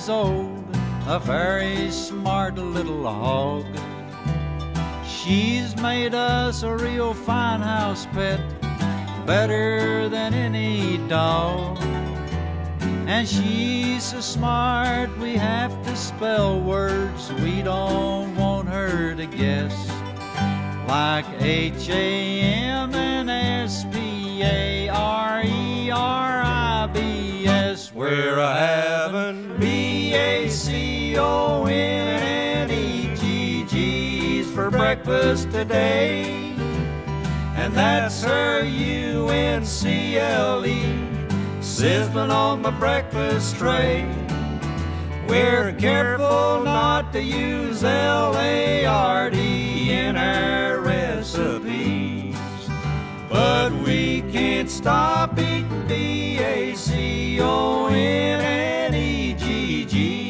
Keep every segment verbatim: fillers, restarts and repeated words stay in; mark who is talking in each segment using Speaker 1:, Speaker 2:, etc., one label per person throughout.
Speaker 1: years old, a very smart little hog. She's made us a real fine house pet, better than any dog. And she's so smart we have to spell words we don't want her to guess, like H A M and S P A R E R I B S. We're a having B A C O N and E G G's for breakfast today, and that's her U N C L E sizzling on my breakfast tray. We're careful not to use L A R D in our recipes, but we can't stop eating B A C O N and E G G.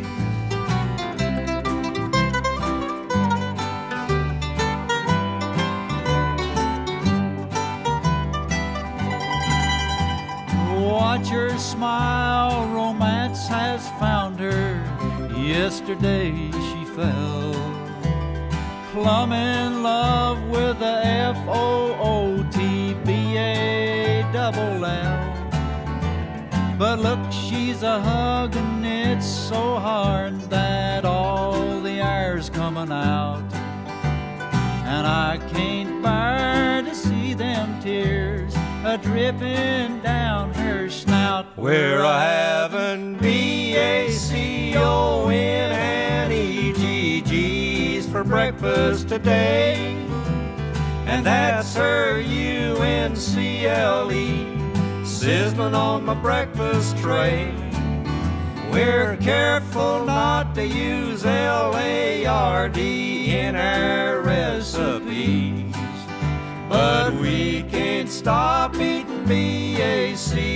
Speaker 1: Watch her smile, romance has found her. Yesterday she fell plumb in love with a F O O T B A double L. But look, she's a huggin' it so hard that all the air's coming out, and I can't bear to see them tears a dripping down her snout. We're a having B A C O N and E G G's for breakfast today, and that's her U N C L E sizzling on my breakfast tray. We're careful not to use L A R D in our recipes, but we can't stop eating B A C